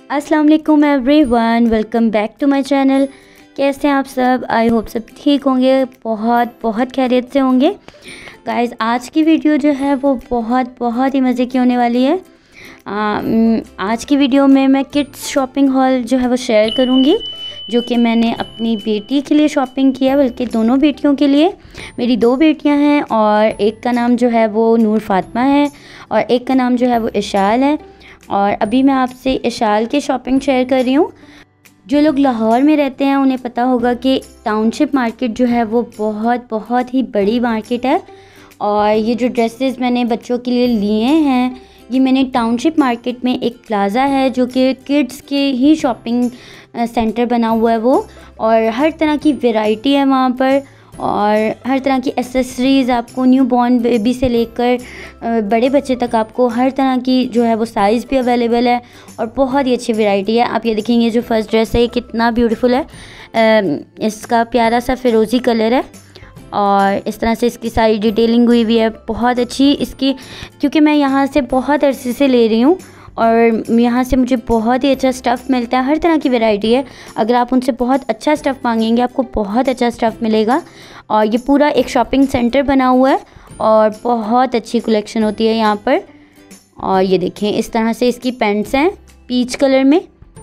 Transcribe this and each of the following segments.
अस्सलाम वालेकुम everyone, welcome back to my channel. कैसे हैं आप सब? आई होप सब ठीक होंगे, बहुत बहुत खैरियत से होंगे। गाइस, आज की वीडियो जो है वो बहुत ही मज़े की होने वाली है। आज की वीडियो में मैं किड्स शॉपिंग हॉल जो है वो शेयर करूंगी, जो कि मैंने अपनी बेटी के लिए शॉपिंग किया, बल्कि दोनों बेटियों के लिए। मेरी 2 बेटियां हैं और एक का नाम जो है वो नूर फातिमा है और एक का नाम जो है वो इशाल है। और अभी मैं आपसे इशाल की शॉपिंग शेयर कर रही हूँ। जो लोग लाहौर में रहते हैं उन्हें पता होगा कि टाउनशिप मार्केट जो है वो बहुत ही बड़ी मार्केट है। और ये जो ड्रेसेस मैंने बच्चों के लिए लिए हैं, ये मैंने टाउनशिप मार्केट में एक प्लाज़ा है जो कि किड्स के ही शॉपिंग सेंटर बना हुआ है वो, और हर तरह की वैरायटी है वहाँ पर। और हर तरह की एसेसरीज़ आपको न्यू बॉर्न बेबी से लेकर बड़े बच्चे तक आपको हर तरह की जो है वो साइज़ भी अवेलेबल है और बहुत ही अच्छी वैरायटी है। आप ये देखेंगे, जो फर्स्ट ड्रेस है ये कितना ब्यूटीफुल है। इसका प्यारा सा फिरोज़ी कलर है और इस तरह से इसकी सारी डिटेलिंग हुई है, बहुत अच्छी इसकी। क्योंकि मैं यहाँ से बहुत अरसे से ले रही हूँ और यहाँ से मुझे बहुत ही अच्छा स्टफ़ मिलता है, हर तरह की वैरायटी है। अगर आप उनसे बहुत अच्छा स्टफ़ मांगेंगे आपको बहुत अच्छा स्टफ़ मिलेगा। और ये पूरा एक शॉपिंग सेंटर बना हुआ है और बहुत अच्छी कलेक्शन होती है यहाँ पर। और ये देखें, इस तरह से इसकी पैंट्स हैं पीच कलर में।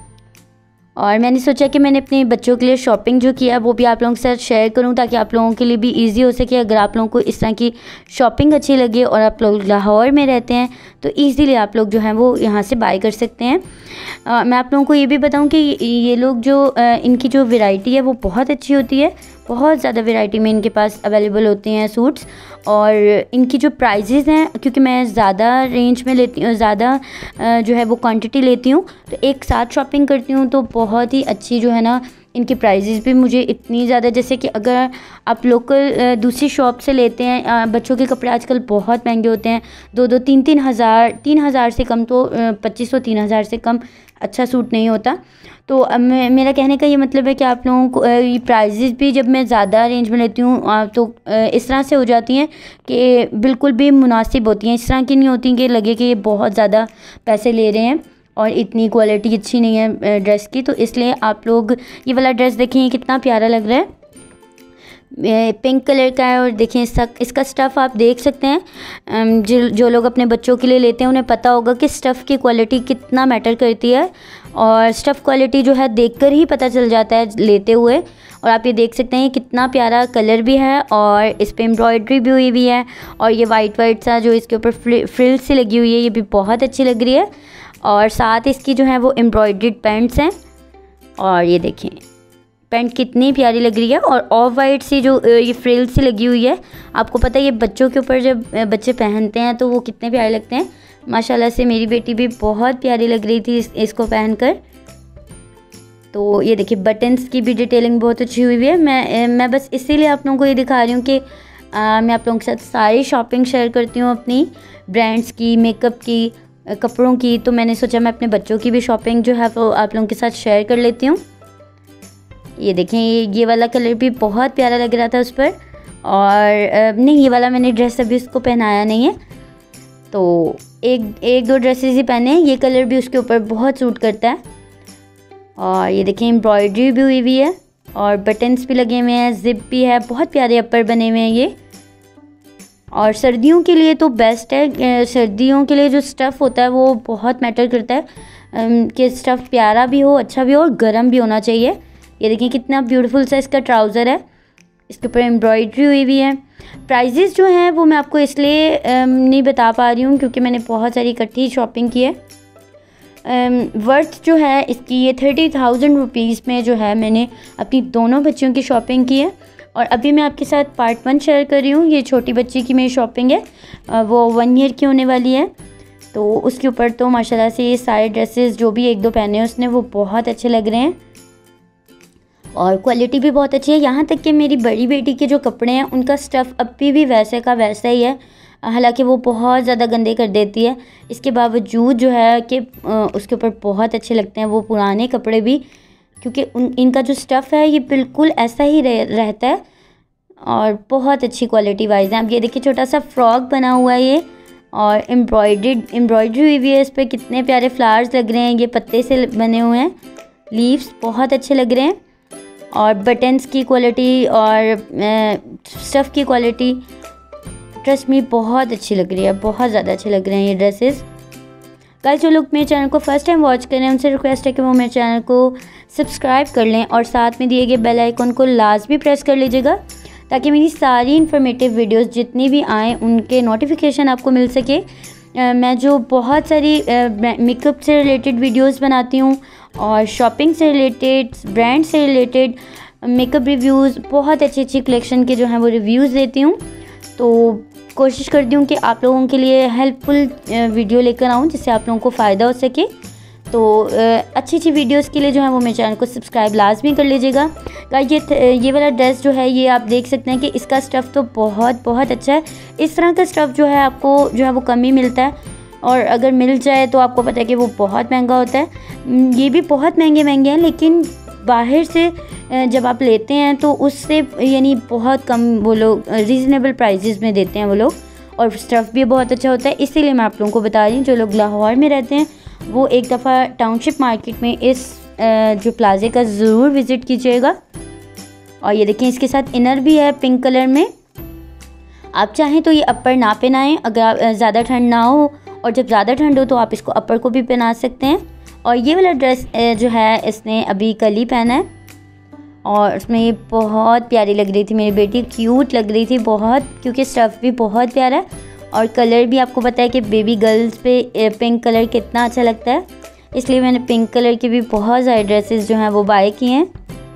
और मैंने सोचा कि मैंने अपने बच्चों के लिए शॉपिंग जो किया वो भी आप लोगों के साथ शेयर करूं, ताकि आप लोगों के लिए भी इजी हो सके। अगर आप लोगों को इस तरह की शॉपिंग अच्छी लगे और आप लोग लाहौर में रहते हैं तो इजीली आप लोग जो हैं वो यहाँ से बाय कर सकते हैं। मैं आप लोगों को ये भी बताऊं कि ये लोग जो इनकी जो वैरायटी है वो बहुत अच्छी होती है। बहुत ज़्यादा वैरायटी में इनके पास अवेलेबल होते हैं सूट्स। और इनकी जो प्राइजेज़ हैं, क्योंकि मैं ज़्यादा रेंज में लेती हूँ, ज़्यादा जो है वो क्वांटिटी लेती हूँ, तो एक साथ शॉपिंग करती हूँ तो बहुत ही अच्छी जो है ना इनकी प्राइजेज़ भी मुझे इतनी ज़्यादा। जैसे कि अगर आप लोकल दूसरी शॉप से लेते हैं, बच्चों के कपड़े आजकल बहुत महंगे होते हैं, 2-2 3-3 हज़ार, 3,000 से कम तो 2,500-3,000 से कम अच्छा सूट नहीं होता। तो अब मेरा कहने का ये मतलब है कि आप लोगों को ये प्राइजेज़ भी जब मैं ज़्यादा रेंज में लेती हूँ तो इस तरह से हो जाती हैं कि बिल्कुल भी मुनासिब होती हैं। इस तरह की नहीं होती कि लगे कि ये बहुत ज़्यादा पैसे ले रहे हैं और इतनी क्वालिटी अच्छी नहीं है ड्रेस की। तो इसलिए आप लोग ये वाला ड्रेस देखें, ये कितना प्यारा लग रहा है, पिंक कलर का है। और देखें इसका स्टफ़ आप देख सकते हैं। जो लोग अपने बच्चों के लिए लेते हैं उन्हें पता होगा कि स्टफ़ की क्वालिटी कितना मैटर करती है। और स्टफ़ क्वालिटी जो है देखकर ही पता चल जाता है लेते हुए। और आप ये देख सकते हैं कितना प्यारा कलर भी है और इस पर एम्ब्रॉयडरी भी हुई है। और ये वाइट सा जो इसके ऊपर फ्रिल सी लगी हुई है, ये भी बहुत अच्छी लग रही है। और साथ इसकी जो है वो एम्ब्रॉयड्रीड पैंट्स हैं। और ये देखें पैंट कितनी प्यारी लग रही है और ऑफ वाइट सी जो ये फ्रिल सी लगी हुई है। आपको पता है ये बच्चों के ऊपर जब बच्चे पहनते हैं तो वो कितने प्यारे लगते हैं। माशाल्लाह से मेरी बेटी भी बहुत प्यारी लग रही थी इसको पहनकर। तो ये देखिए बटन्स की भी डिटेलिंग बहुत अच्छी हुई है। मैं बस इसीलिए आप लोगों को ये दिखा रही हूँ कि मैं आप लोगों के साथ सारी शॉपिंग शेयर करती हूँ, अपनी ब्रांड्स की, मेकअप की, कपड़ों की। तो मैंने सोचा मैं अपने बच्चों की भी शॉपिंग जो है वो आप लोगों के साथ शेयर कर लेती हूँ। ये देखें, ये वाला कलर भी बहुत प्यारा लग रहा था उस पर। और नहीं, ये वाला मैंने ड्रेस अभी उसको पहनाया नहीं है, तो एक दो ड्रेसेस ही पहने हैं। ये कलर भी उसके ऊपर बहुत सूट करता है। और ये देखें एम्ब्रॉयडरी भी हुई है और बटन्स भी लगे हुए हैं, जिप भी है, बहुत प्यारे अपर बने हुए हैं ये। और सर्दियों के लिए तो बेस्ट है। सर्दियों के लिए जो स्टफ़ होता है वो बहुत मैटर करता है कि स्टफ़ प्यारा भी हो, अच्छा भी हो और गर्म भी होना चाहिए। ये देखिए कितना ब्यूटीफुल सा इसका ट्राउज़र है, इसके ऊपर एम्ब्रॉयडरी हुई है। प्राइजेज़ जो हैं वो मैं आपको इसलिए नहीं बता पा रही हूँ क्योंकि मैंने बहुत सारी इकट्ठी शॉपिंग की है। वर्थ जो है इसकी ये 30,000 रुपीज़ में जो है मैंने अपनी दोनों बच्चियों की शॉपिंग की है। और अभी मैं आपके साथ पार्ट 1 शेयर कर रही हूँ। ये छोटी बच्ची की मेरी शॉपिंग है, वो 1 ईयर की होने वाली है। तो उसके ऊपर तो माशाल्लाह से ये सारे ड्रेसेस जो भी 1-2 पहने हैं उसने वो बहुत अच्छे लग रहे हैं और क्वालिटी भी बहुत अच्छी है। यहाँ तक कि मेरी बड़ी बेटी के जो कपड़े हैं उनका स्टफ़ अभी भी वैसे का वैसा ही है, हालांकि वो बहुत ज़्यादा गंदे कर देती है। इसके बावजूद जो है कि उसके ऊपर बहुत अच्छे लगते हैं वो पुराने कपड़े भी, क्योंकि इनका जो स्टफ़ है ये बिल्कुल ऐसा ही रहता है और बहुत अच्छी क्वालिटी वाइज है। अब ये देखिए छोटा सा फ्रॉक बना हुआ है ये, और एम्ब्रॉयडरी हुई हुई है इस पर। कितने प्यारे फ्लावर्स लग रहे हैं, ये पत्ते से बने हुए हैं, लीव्स बहुत अच्छे लग रहे हैं। और बटन्स की क्वालिटी और स्टफ़ की क्वालिटी ट्रस्ट मी बहुत अच्छी लग रही है, बहुत ज़्यादा अच्छे लग रहे हैं ये ड्रेसेस। गाइस जो लोग मेरे चैनल को फर्स्ट टाइम वॉच कर रहे हैं उनसे रिक्वेस्ट है कि वो मेरे चैनल को सब्सक्राइब कर लें और साथ में दिए गए बेल आइकन को लाजमी प्रेस कर लीजिएगा ताकि मेरी सारी इन्फॉर्मेटिव वीडियोस जितनी भी आएँ उनके नोटिफिकेशन आपको मिल सके। मैं जो बहुत सारी मेकअप से रिलेटेड वीडियोस बनाती हूँ और शॉपिंग से रिलेटेड, ब्रांड से रिलेटेड मेकअप रिव्यूज़, बहुत अच्छी अच्छी कलेक्शन के जो हैं वो रिव्यूज़ देती हूँ। तो कोशिश करती हूँ कि आप लोगों के लिए हेल्पफुल वीडियो लेकर आऊँ जिससे आप लोगों को फ़ायदा हो सके। तो अच्छी अच्छी वीडियोस के लिए जो है वो मेरे चैनल को सब्सक्राइब लाजमी कर लीजिएगा। गाइस ये वाला ड्रेस जो है ये आप देख सकते हैं कि इसका स्टफ़ तो बहुत अच्छा है। इस तरह का स्टफ़ जो है आपको जो है वो कम ही मिलता है और अगर मिल जाए तो आपको पता है कि वो बहुत महंगा होता है। ये भी बहुत महंगे हैं लेकिन बाहर से जब आप लेते हैं तो उससे यानी बहुत कम वो लोग रीज़नेबल प्राइसेस में देते हैं वो लोग, और स्टफ़ भी बहुत अच्छा होता है। इसीलिए मैं आप लोगों को बता रही हूँ जो लोग लाहौर में रहते हैं वो एक दफ़ा टाउनशिप मार्केट में इस जो प्लाजे का ज़रूर विज़िट कीजिएगा। और ये देखिए इसके साथ इनर भी है पिंक कलर में। आप चाहें तो ये अपर ना पहनाएं अगर ज़्यादा ठंड ना हो, और जब ज़्यादा ठंड हो तो आप इसको अपर को भी पहना सकते हैं। और ये वाला ड्रेस जो है इसने अभी कल ही पहना है और उसमें ये बहुत प्यारी लग रही थी मेरी बेटी, क्यूट लग रही थी बहुत, क्योंकि स्टफ़ भी बहुत प्यारा है और कलर भी आपको पता है कि बेबी गर्ल्स पे पिंक कलर कितना अच्छा लगता है, इसलिए मैंने पिंक कलर की भी बहुत सारे ड्रेसेस जो हैं वो बाय किए हैं।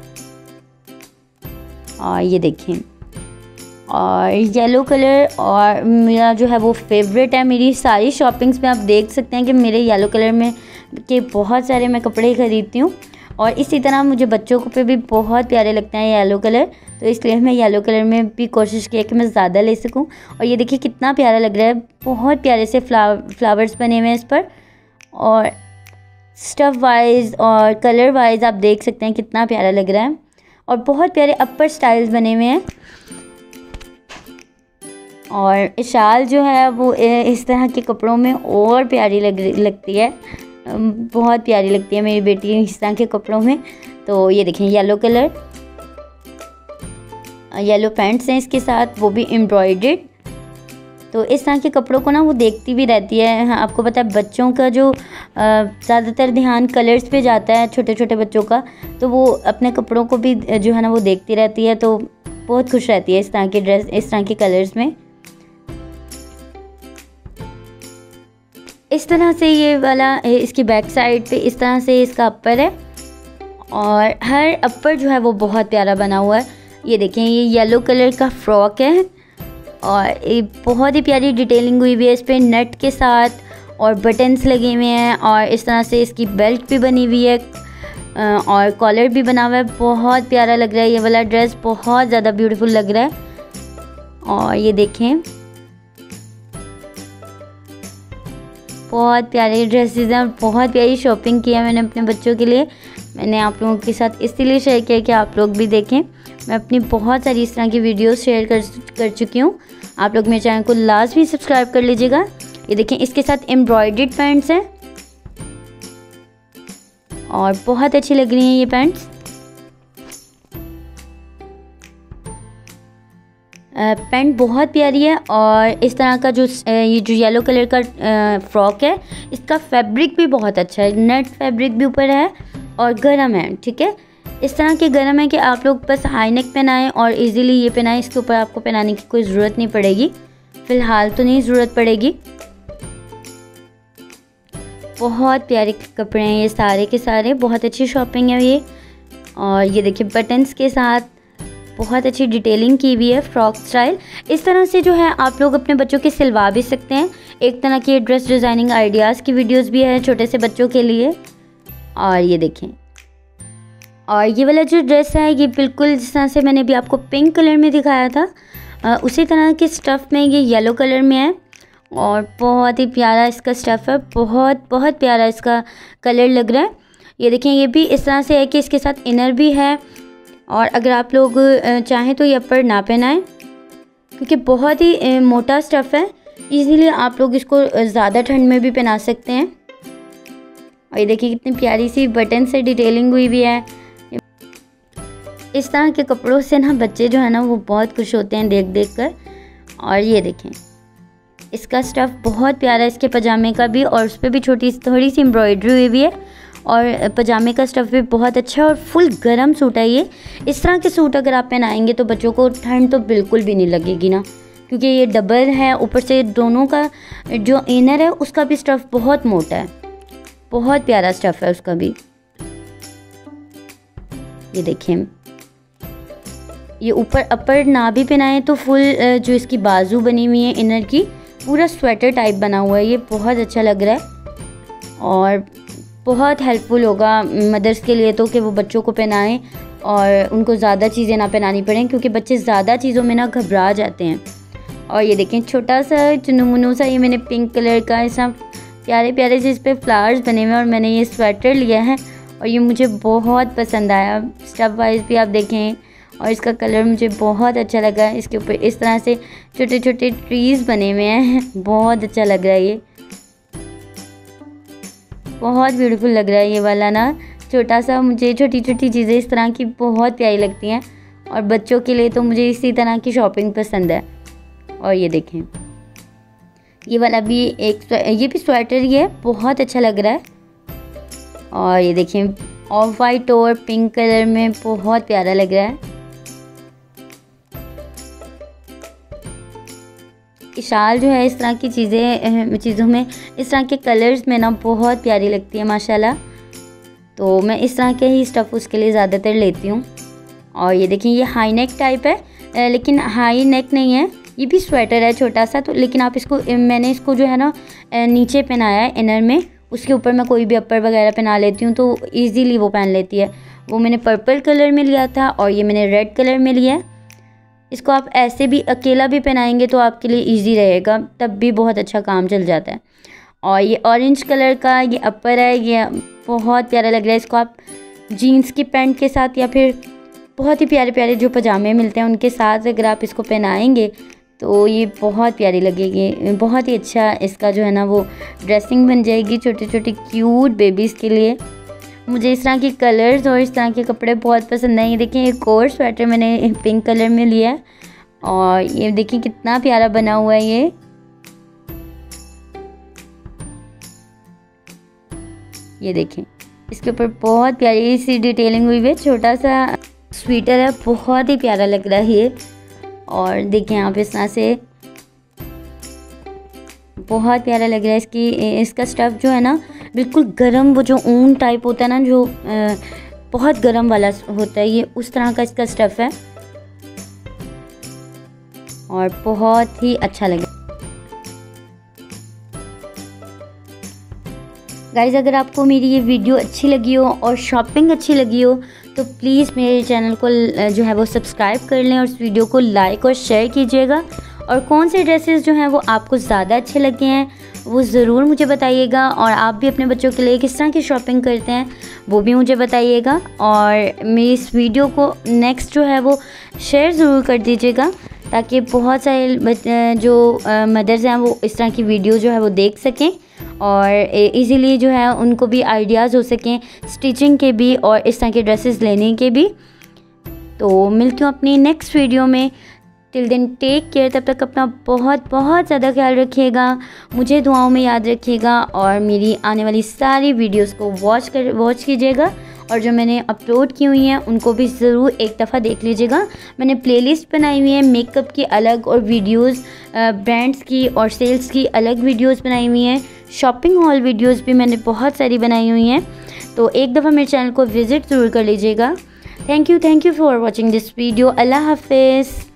और ये देखिए, और येलो कलर और मेरा जो है वो फेवरेट है। मेरी सारी शॉपिंग्स में आप देख सकते हैं कि मेरे येलो कलर में के बहुत सारे मैं कपड़े ख़रीदती हूँ और इसी तरह मुझे बच्चों को पे भी बहुत प्यारे लगते हैं येलो कलर, तो इसलिए मैं येलो कलर में भी कोशिश की है कि मैं ज़्यादा ले सकूं। और ये देखिए कितना प्यारा लग रहा है, बहुत प्यारे से फ्लावर्स बने हुए हैं इस पर, और स्टफ़ वाइज और कलर वाइज आप देख सकते हैं कितना प्यारा लग रहा है, और बहुत प्यारे अपर स्टाइल्स बने हुए हैं। और शाल जो है वो इस तरह के कपड़ों में और प्यारी लगती है, बहुत प्यारी लगती है मेरी बेटी इस तरह के कपड़ों में। तो ये देखें येलो कलर, येलो पैंट्स हैं इसके साथ, वो भी एम्ब्रॉयडर्ड। तो इस तरह के कपड़ों को ना वो देखती भी रहती है। हाँ, आपको पता है बच्चों का जो ज़्यादातर ध्यान कलर्स पे जाता है, छोटे छोटे बच्चों का, तो वो अपने कपड़ों को भी जो है ना वो देखती रहती है, तो बहुत खुश रहती है इस तरह के ड्रेस, इस तरह के कलर्स में। इस तरह से ये वाला इसकी बैक साइड पे इस तरह से इसका अपर है, और हर अपर जो है वो बहुत प्यारा बना हुआ है। ये देखें, ये येलो कलर का फ्रॉक है और ये बहुत ही प्यारी डिटेलिंग हुई हुई है इस पर नेट के साथ, और बटन्स लगे हुए हैं, और इस तरह से इसकी बेल्ट भी बनी हुई है और कॉलर भी बना हुआ है। बहुत प्यारा लग रहा है ये वाला ड्रेस, बहुत ज़्यादा ब्यूटीफुल लग रहा है। और ये देखें बहुत प्यारे ड्रेसेस हैं और बहुत प्यारी शॉपिंग की है मैंने अपने बच्चों के लिए। मैंने आप लोगों के साथ इसलिए शेयर किया कि आप लोग भी देखें। मैं अपनी बहुत सारी इस तरह की वीडियोस शेयर कर चुकी हूँ। आप लोग मेरे चैनल को लाजमी सब्सक्राइब कर लीजिएगा। ये देखें, इसके साथ एम्ब्रॉयडर्ड पैंट्स हैं और बहुत अच्छी लग रही हैं ये पैंट्स। पैंट बहुत प्यारी है, और इस तरह का जो ये जो येलो कलर का फ्रॉक है इसका फैब्रिक भी बहुत अच्छा है, नेट फैब्रिक भी ऊपर है और गर्म है। ठीक है, इस तरह के गर्म है कि आप लोग बस हाई नेक पहनाएं और इजीली ये पहनाएं, इसके ऊपर आपको पहनाने की कोई ज़रूरत नहीं पड़ेगी, फ़िलहाल तो नहीं ज़रूरत पड़ेगी। बहुत प्यारे कपड़े हैं ये सारे के सारे, बहुत अच्छी शॉपिंग है ये। और ये देखिए बटन्स के साथ बहुत अच्छी डिटेलिंग की हुई है, फ्रॉक स्टाइल। इस तरह से जो है आप लोग अपने बच्चों के सिलवा भी सकते हैं। एक तरह की ड्रेस डिज़ाइनिंग आइडियाज़ की वीडियोस भी है छोटे से बच्चों के लिए। और ये देखें, और ये वाला जो ड्रेस है ये बिल्कुल जिस तरह से मैंने भी आपको पिंक कलर में दिखाया था उसी तरह के स्टफ़ में ये येलो कलर में है, और बहुत ही प्यारा इसका स्टफ़ है, बहुत प्यारा इसका कलर लग रहा है। ये देखें, ये भी इस तरह से है कि इसके साथ इनर भी है, और अगर आप लोग चाहें तो ये अपर ना पहनाएं क्योंकि बहुत ही मोटा स्टफ़ है, इजीली आप लोग इसको ज़्यादा ठंड में भी पहना सकते हैं। और ये देखिए कितनी प्यारी सी बटन से डिटेलिंग हुई भी है। इस तरह के कपड़ों से ना बच्चे जो है ना वो बहुत खुश होते हैं देख देख कर। और ये देखें इसका स्टफ़ बहुत प्यारा है, इसके पजामे का भी, और उस पर भी थोड़ी सी एम्ब्रॉयडरी हुई भी है। और पजामे का स्टफ़ भी बहुत अच्छा है और फुल गर्म सूट है ये। इस तरह के सूट अगर आप पहनाएंगे तो बच्चों को ठंड तो बिल्कुल भी नहीं लगेगी ना, क्योंकि ये डबल है। ऊपर से दोनों का जो इनर है उसका भी स्टफ़ बहुत मोटा है, बहुत प्यारा स्टफ़ है उसका भी। ये देखिए ये ऊपर अपर ना भी पहनाएं तो फुल जो इसकी बाजू बनी हुई है इनर की, पूरा स्वेटर टाइप बना हुआ है। ये बहुत अच्छा लग रहा है और बहुत हेल्पफुल होगा मदर्स के लिए तो, कि वो बच्चों को पहनाएं और उनको ज़्यादा चीज़ें ना पहनानी पड़ें, क्योंकि बच्चे ज़्यादा चीज़ों में ना घबरा जाते हैं। और ये देखें छोटा सा चुनमुनू सा, ये मैंने पिंक कलर का ऐसा प्यारे प्यारे से इस पर फ्लावर्स बने हुए हैं, और मैंने ये स्वेटर लिया है और ये मुझे बहुत पसंद आया। स्टफ वाइज भी आप देखें और इसका कलर मुझे बहुत अच्छा लगा। इसके ऊपर इस तरह से छोटे छोटे ट्रीज़ बने हुए हैं, बहुत अच्छा लग रहा है। ये बहुत ब्यूटीफुल लग रहा है ये वाला ना, छोटा सा। मुझे छोटी छोटी चीज़ें इस तरह की बहुत प्यारी लगती हैं, और बच्चों के लिए तो मुझे इसी तरह की शॉपिंग पसंद है। और ये देखें ये वाला भी ये भी स्वेटर ही है, बहुत अच्छा लग रहा है। और ये देखें ऑफ वाइट और पिंक कलर में बहुत प्यारा लग रहा है। शाल जो है इस तरह की चीज़ों में इस तरह के कलर्स में ना बहुत प्यारी लगती है माशाल्लाह। तो मैं इस तरह के ही स्टफ़ उसके लिए ज़्यादातर लेती हूँ। और ये देखिए ये हाई नेक टाइप है, लेकिन हाई नेक नहीं है, ये भी स्वेटर है छोटा सा। तो लेकिन आप मैंने इसको जो है ना नीचे पहनाया है इनर में, उसके ऊपर मैं कोई भी अपर वगैरह पहना लेती हूँ तो ईज़िली वो पहन लेती है। वो मैंने पर्पल कलर में लिया था और ये मैंने रेड कलर में लिया है। इसको आप ऐसे भी अकेला भी पहनाएंगे तो आपके लिए इजी रहेगा, तब भी बहुत अच्छा काम चल जाता है। और ये ऑरेंज कलर का ये अपर है, ये बहुत प्यारा लग रहा है। इसको आप जीन्स की पैंट के साथ या फिर बहुत ही प्यारे प्यारे जो पजामे मिलते हैं उनके साथ अगर आप इसको पहनाएंगे तो ये बहुत प्यारी लगेगी। बहुत ही अच्छा इसका जो है ना वो ड्रेसिंग बन जाएगी छोटे छोटे क्यूट बेबीज़ के लिए। मुझे इस तरह के कलर्स और इस तरह के कपड़े बहुत पसंद हैं। ये देखिए एक और स्वेटर मैंने पिंक कलर में लिया है और ये देखिए कितना प्यारा बना हुआ है ये देखें इसके ऊपर बहुत प्यारी सी डिटेलिंग हुई है। छोटा सा स्वेटर है, बहुत ही प्यारा लग रहा है ये। और देखिए आप इस तरह से बहुत प्यारा लग रहा है। इसका स्टफ़ जो है ना बिल्कुल गरम, वो जो ऊन टाइप होता है ना जो बहुत गरम वाला होता है, ये उस तरह का इसका स्टफ़ है और बहुत ही अच्छा लगा। गाइज़ अगर आपको मेरी ये वीडियो अच्छी लगी हो और शॉपिंग अच्छी लगी हो तो प्लीज़ मेरे चैनल को जो है वो सब्सक्राइब कर लें और इस वीडियो को लाइक और शेयर कीजिएगा। और कौन से ड्रेसेस जो हैं वो आपको ज़्यादा अच्छे लगे हैं वो ज़रूर मुझे बताइएगा। और आप भी अपने बच्चों के लिए किस तरह की शॉपिंग करते हैं वो भी मुझे बताइएगा। और मेरी इस वीडियो को नेक्स्ट जो है वो शेयर ज़रूर कर दीजिएगा ताकि बहुत सारे जो मदर्स हैं वो इस तरह की वीडियो जो है वो देख सकें और इजीली जो है उनको भी आइडियाज़ हो सकें स्टिचिंग के भी और इस तरह के ड्रेसेस लेने के भी। तो मिलती हूँ अपनी नेक्स्ट वीडियो में। Till then take care. तब तक अपना बहुत बहुत ज़्यादा ख्याल रखिएगा, मुझे दुआओं में याद रखिएगा और मेरी आने वाली सारी वीडियोस को वॉच कीजिएगा। और जो मैंने अपलोड की हुई हैं उनको भी ज़रूर एक दफ़ा देख लीजिएगा। मैंने प्लेलिस्ट बनाई हुई है मेकअप की अलग और वीडियोस, ब्रांड्स की और सेल्स की अलग वीडियोस बनाई हुई हैं। शॉपिंग हॉल वीडियोस भी मैंने बहुत सारी बनाई हुई हैं, तो एक दफ़ा मेरे चैनल को विज़िट ज़रूर कर लीजिएगा। Thank you for watching this video. अल्लाह हाफिज़।